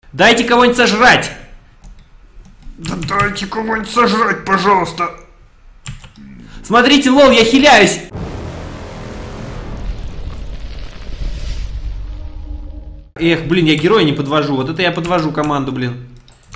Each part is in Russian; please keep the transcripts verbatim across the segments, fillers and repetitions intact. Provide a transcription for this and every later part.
Дайте кого-нибудь сожрать! Да дайте кого-нибудь сожрать, пожалуйста. Смотрите, лол, я хиляюсь! Эх, блин, я героя не подвожу. Вот это я подвожу команду, блин.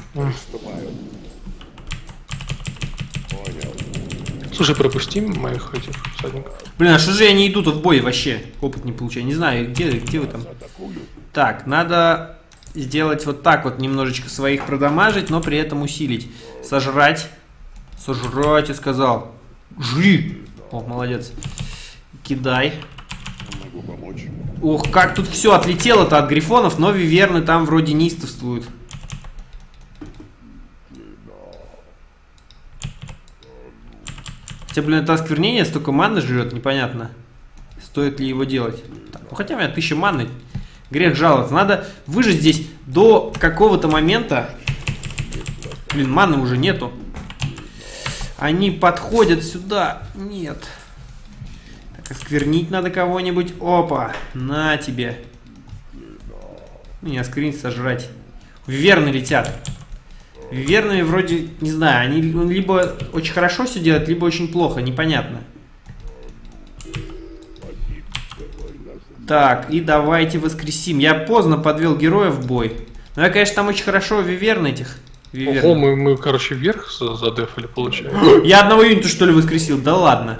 Слушай, пропусти моих этих всадников. Блин, а что же я не иду-то в бой вообще? Опыт не получаю. Не знаю, где, где вы там? Так, надо сделать вот так вот, немножечко своих продамажить, но при этом усилить. Сожрать. Сожрать, я сказал. Жри! О, молодец. Кидай. Ох, как тут все отлетело-то от грифонов, но виверны там вроде неистовствуют. Хотя, блин, это осквернение столько маны жрет, непонятно. Стоит ли его делать. Так, ну хотя у меня тысяча маны. Грех жаловаться. Надо выжить здесь до какого-то момента. Блин, маны уже нету. Они подходят сюда. Нет. Так, осквернить надо кого-нибудь. Опа, на тебе. Ну, не осквернить, сожрать. Виверны летят. Виверны вроде, не знаю, они либо очень хорошо все делают, либо очень плохо, непонятно. Так, и давайте воскресим. Я поздно подвел героя в бой. Но я, конечно, там очень хорошо виверн этих. Виверн. Ого, мы, мы, короче, вверх задефали, получается. Я одного юнита, что ли, воскресил? Да ладно.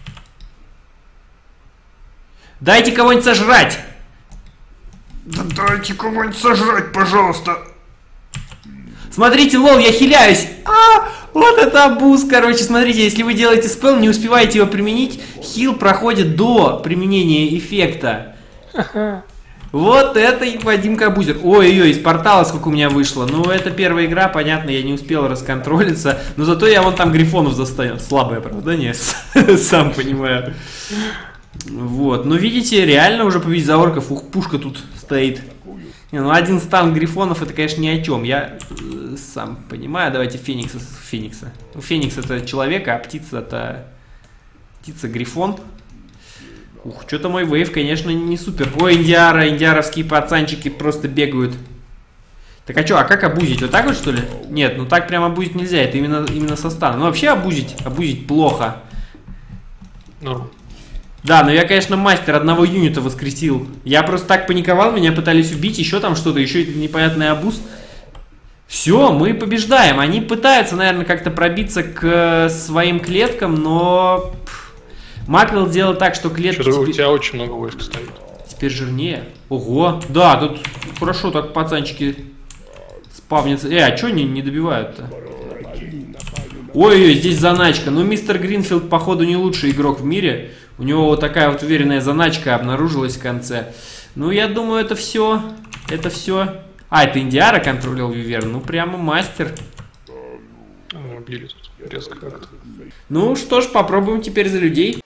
Дайте кого-нибудь сожрать! Да дайте кого-нибудь сожрать, пожалуйста. Смотрите, лол, я хиляюсь. А, вот это абуз, короче. Смотрите, если вы делаете спелл, не успеваете его применить, хил проходит до применения эффекта. Вот это и Вадимка абузер. Ой-ой-ой, из портала сколько у меня вышло. Ну, это первая игра, понятно, я не успел расконтролиться. Но зато я вон там грифонов заставил. Слабое оправдание, сам понимаю. Вот, ну видите, реально уже победить за орков. Ух, пушка тут стоит. Не, ну один стан грифонов это, конечно, ни о чем. Я э, сам понимаю. Давайте Феникса. Феникса. Ну, Феникс это человек, а птица это... Птица грифон. Ух, что-то мой вейв, конечно, не супер. Ой, индиара, индиаровские пацанчики просто бегают. Так а что, а как абузить? Вот так вот, что ли? Нет, ну так прям абузить нельзя. Это именно, именно со станом. Ну вообще абузить, абузить плохо. Ну. Да, но я, конечно, мастер, одного юнита воскресил. Я просто так паниковал, меня пытались убить, еще там что-то, еще непонятный абуз. Все, мы побеждаем. Они пытаются, наверное, как-то пробиться к своим клеткам, но... Маквелл делал так, что клетки... Что-то теперь... у тебя очень много войск стоит. Теперь жирнее. Ого, да, тут хорошо так пацанчики спавнятся. Э, а что они не добивают-то? Ой-ой, здесь заначка. Ну, мистер Гринфилд, походу, не лучший игрок в мире. У него вот такая вот уверенная заначка обнаружилась в конце. Ну, я думаю, это все. Это все. А, это Индиара контролил виверн. Ну, прямо мастер. Убили тут резко как-то. Ну, что ж, попробуем теперь за людей.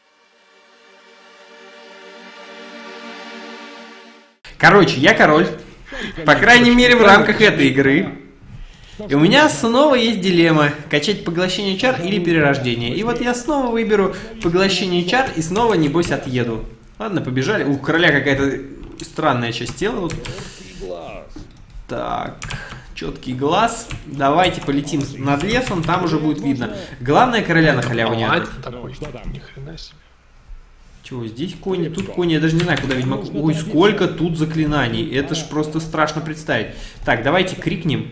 Короче, я король. По крайней мере, в рамках этой игры. И у меня снова есть дилемма. Качать поглощение чар или перерождение. И вот я снова выберу поглощение чар и снова, небось, отъеду. Ладно, побежали. У короля какая-то странная часть тела. Вот. Так, четкий глаз. Давайте полетим над лесом, там уже будет видно. Главное, короля на халяву не отдать. Ни хрена себе. Чего, здесь кони, тут кони, я даже не знаю, куда ведьмак. Ой, сколько тут заклинаний. Это ж просто страшно представить. Так, давайте крикнем.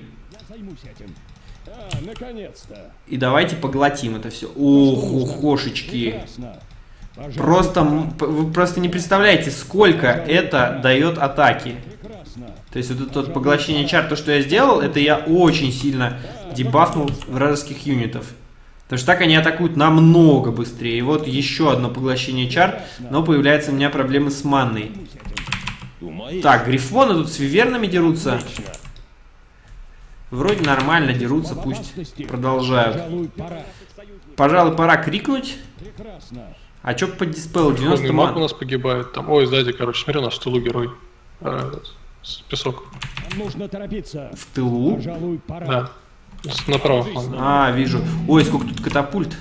И давайте поглотим это все. Ох, ухошечки. Просто, вы просто не представляете, сколько это дает атаки. То есть вот это вот поглощение чар, то, что я сделал, это я очень сильно дебафнул вражеских юнитов. Потому что так они атакуют намного быстрее. И вот еще одно поглощение чар, но появляются у меня проблемы с манной. Так, грифоны тут с вивернами дерутся. Вроде нормально дерутся, пусть продолжают. Пожалуй, пора крикнуть. А чё по диспелу? девяносто маг ман. у нас погибает там. Ой, сзади, короче, смотри, у нас в тылу герой. А, песок. Нужно торопиться. В тылу? Пожалуй, пора. Да. Направо. А, вижу. Ой, сколько тут катапульт.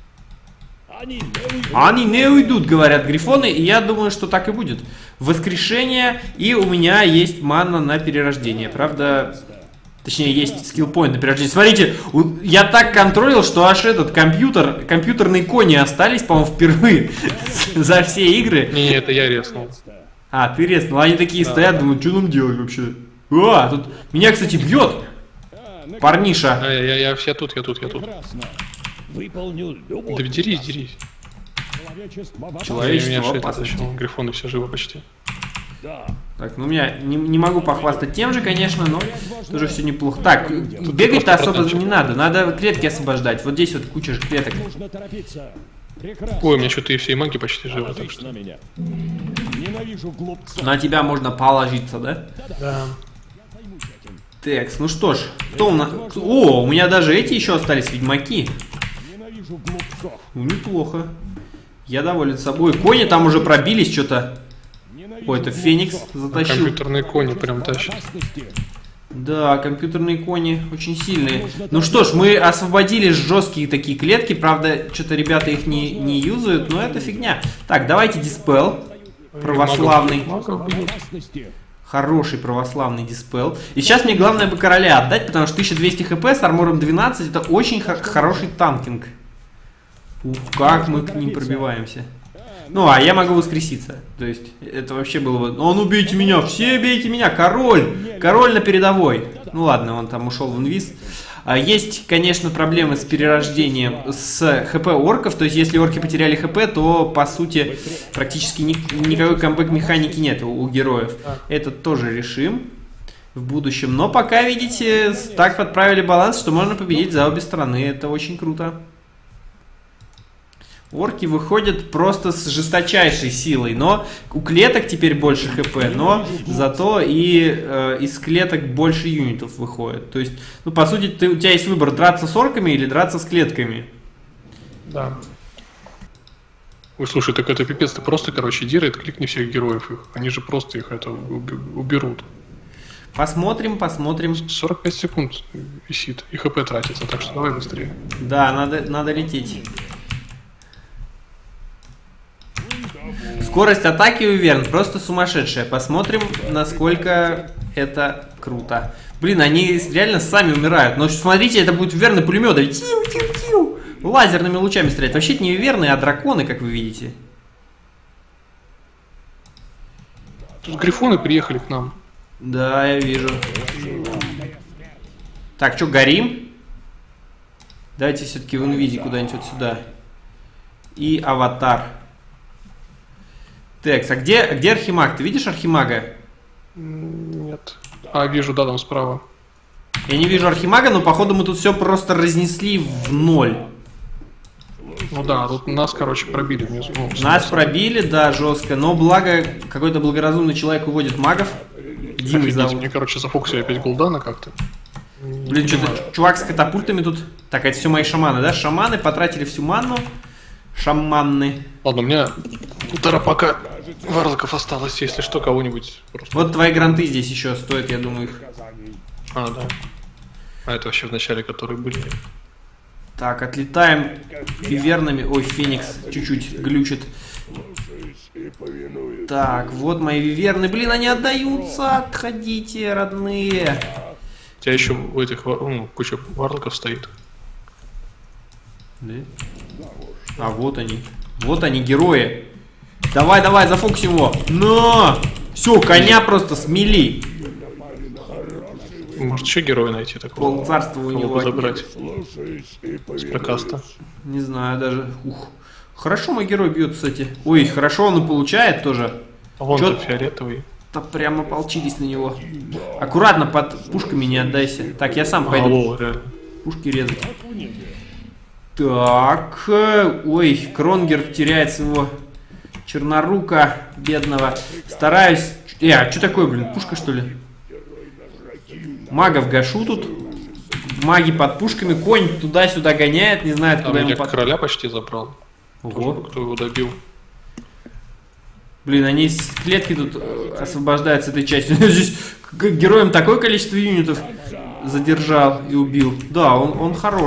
Они не уйдут, говорят грифоны, и я думаю, что так и будет. Воскрешение, и у меня есть манна на перерождение. Правда, Точнее, есть скиллпоинт на перерождение. Смотрите, я так контролил, что аж этот компьютер, компьютерные кони остались, по-моему, впервые за все игры. Не, не, это я резнул. А, ты резнул. Они такие стоят, думают, что нам делать вообще? А, тут меня, кстати, бьет парниша. А, я, я, я, я тут, я тут, я тут. Выполню любой Да дерись, дерись. Человечество Меня в шесть опасности. зачем? Грифоны все живы почти. Да. Так, ну, меня не, не могу похвастать тем же, конечно, но тоже все неплохо. Так, бегать-то особо не надо, надо клетки освобождать. Вот здесь вот куча же клеток. Нужно торопиться. Прекрасно. Ой, у меня что-то и все маги почти живы, так Положись что... на меня. Ненавижу глупцов. На тебя можно положиться, да? Да. Текс, ну что ж, кто у нас... О, у меня даже эти еще остались, ведьмаки. Ненавижу глупцов. Ну, неплохо. Я доволен собой. Кони там уже пробились что-то. Ненавижу Ой, это Феникс глупцов. затащил. Компьютерные кони прям тащат. Опасности. Да, компьютерные кони очень сильные. Ну что ж, мы освободили жесткие такие клетки. Правда, что-то ребята их не, не юзают, но это фигня. Так, давайте диспел. Православный. Магов бьют. Опасности. Хороший православный диспел. И сейчас мне главное бы короля отдать, потому что тысяча двести хп с армором двенадцать это очень хо- хороший танкинг. Ух, как мы к ним пробиваемся. Ну, а я могу воскреситься. То есть, это вообще было бы... Он убейте меня, все бейте меня, король! Король на передовой. Ну ладно, он там ушел в инвиз. А есть, конечно, проблемы с перерождением с хп орков. То есть, если орки потеряли хп, то, по сути, практически ни- никакой камбэк-механики нет у, у героев. Это тоже решим в будущем. Но пока, видите, так подправили баланс, что можно победить за обе стороны. Это очень круто. Орки выходят просто с жесточайшей силой, но у клеток теперь больше хп, но зато и э, из клеток больше юнитов выходит. То есть, ну, по сути, ты, у тебя есть выбор, драться с орками или драться с клетками. Да. Ой, слушай, так это пипец, ты просто, короче, дирает, кликни всех героев их. Они же просто их это уби- уберут. Посмотрим, посмотрим. сорок пять секунд висит, и хп тратится, так что давай быстрее. Да, надо, надо лететь. Скорость атаки у Виверн просто сумасшедшая. Посмотрим, насколько это круто. Блин, они реально сами умирают. Но смотрите, это будет Виверны пулеметы. Тиу-тиу-тиу. Лазерными лучами стрелять. Вообще это не Виверны, а драконы, как вы видите. Тут грифоны приехали к нам. Да, я вижу. Так, что, горим? Давайте все-таки в инвизе куда-нибудь вот сюда. И аватар. Текс, а где, где Архимаг? Ты видишь Архимага? Нет. А, вижу, да, там справа. Я не вижу Архимага, но походу мы тут все просто разнесли в ноль. Ну да, тут нас, короче, пробили внизу. Ну, Нас пробили, да, жестко. Но благо какой-то благоразумный человек уводит магов. Димой Офигеть, зовут. мне, короче, зафоксили опять голдана как-то. Блин, что-то чувак с катапультами тут. Так, это все мои шаманы, да? Шаманы потратили всю манну. Шаманы. Ладно, у меня полтора пока варлоков осталось, если что, кого-нибудь просто... Вот твои гранты здесь еще стоят, я думаю, их. А, да. А это вообще в начале, которые были. Так, отлетаем вивернами. Ой, Феникс чуть-чуть глючит. Так, вот мои виверны. Блин, они отдаются. Отходите, родные. У тебя еще у этих вар- ну, куча варлоков стоит. Да? А, вот они. Вот они, герои. Давай, давай, зафокусим его. На! Все, коня просто смели. Может еще героя найти такого? Полцарства у Кого него бы отнять. забрать с прокаста. Не знаю даже. Ух. Хорошо мой герой бьет, кстати. Ой, хорошо он и получает тоже. А вон Чё- тут фиолетовый. Да прямо ополчились на него. Аккуратно, под пушками не отдайся. Так, я сам пойду Алло, реально. пушки резать. Так. э, Ой, Кронгер теряет своего чернорука бедного. Стараюсь... Э, а что такое, блин, пушка что ли? Магов гашу тут. Маги под пушками. Конь туда-сюда гоняет, не знает, Там куда ему я под... короля почти забрал. Тоже, Ого. кто его добил. Блин, они с клетки тут э, освобождаются этой частью. Здесь к- героям такое количество юнитов задержал и убил. Да, он, он хорош.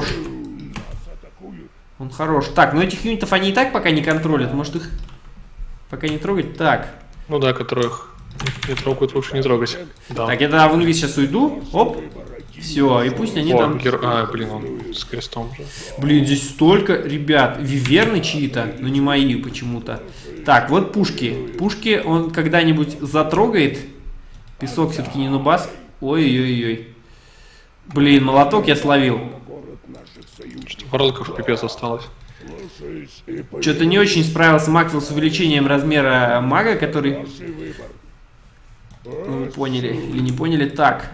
Он хорош. Так, но этих юнитов они и так пока не контролят. Может их пока не трогать? Так. Ну да, которых не трогают, лучше не трогать. Да. Так, я тогда в инвиз сейчас уйду. Оп. Все, и пусть они О, там... гер- А, блин, он с крестом же. Блин, здесь столько, ребят, виверны чьи-то, но не мои почему-то. Так, вот пушки. Пушки он когда-нибудь затрогает. Песок все-таки не нубас. Ой-ой-ой. Блин, молоток я словил. Что роликов пипец осталось. Что-то не очень справился Маквелл с увеличением размера мага, который... Ну, вы поняли или не поняли. Так.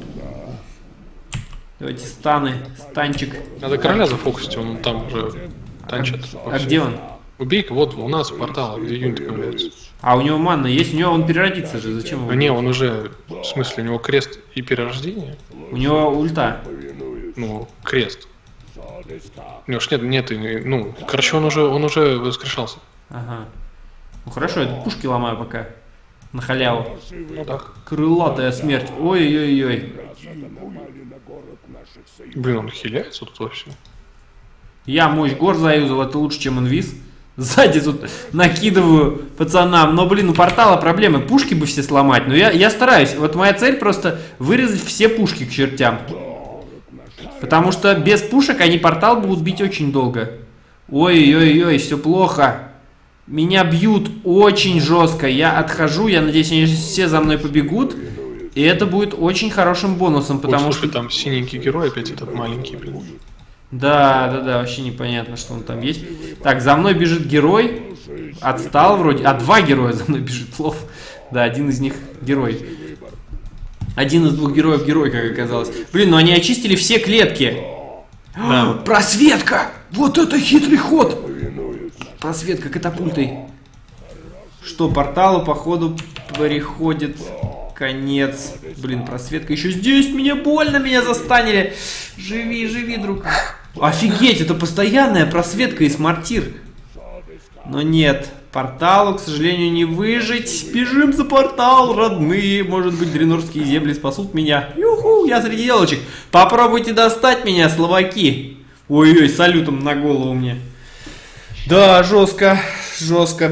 Давайте станы. Станчик. Надо короля зафокусить, он там уже танчит. А где он? Убей-ка, вот у нас портал, где юнит появляется. А у него манна есть? У него он переродится же. Зачем его? А не, он уже, в смысле, у него крест и перерождение. У него ульта. Ну, крест. У него ж нет, нет, и- ну, короче, он уже, он уже воскрешался. Ага. Ну хорошо, я тут пушки ломаю пока. На халяву. Ну так. Крылатая смерть. Ой-ой-ой. Блин, он хиляется тут вообще. Я мощь гор заюзал, это лучше, чем инвиз. Сзади тут накидываю пацанам. Но, блин, у портала проблемы. Пушки бы все сломать. Но я, я стараюсь. Вот моя цель просто вырезать все пушки к чертям. Потому что без пушек они портал будут бить очень долго. Ой-ой-ой, все плохо. Меня бьют очень жестко. Я отхожу, я надеюсь, они все за мной побегут. И это будет очень хорошим бонусом, потому Ой, слушай, что... там синенький герой опять этот маленький, блин. Да, да, да, вообще непонятно, что он там есть. Так, за мной бежит герой. Отстал вроде. А, два героя за мной бежит, плов. Да, один из них герой. Один из двух героев герой, как оказалось. Блин, ну они очистили все клетки. Да. Просветка! Вот это хитрый ход! Просветка катапультой. Что, порталу, походу, переходит конец. Блин, просветка еще здесь. Мне больно, меня застанили. Живи, живи, друг. Офигеть, это постоянная просветка и смартир. Но нет, порталу, к сожалению, не выжить. Бежим за портал, родные. Может быть, дренорские земли спасут меня. Юху, я среди елочек. Попробуйте достать меня, словаки. Ой-ой, салютом на голову мне. Да, жестко, жестко.